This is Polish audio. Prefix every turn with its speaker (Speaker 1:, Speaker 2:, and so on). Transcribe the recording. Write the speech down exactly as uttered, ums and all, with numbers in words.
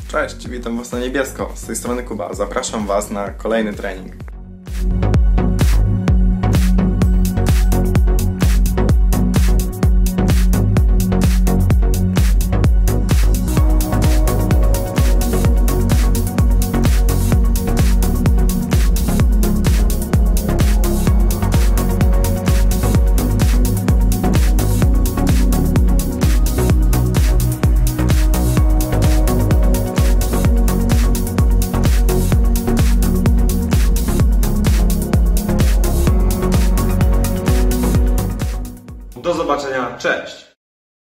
Speaker 1: Cześć, witam Was na niebiesko. Z tej strony Kuba. Zapraszam Was na kolejny trening.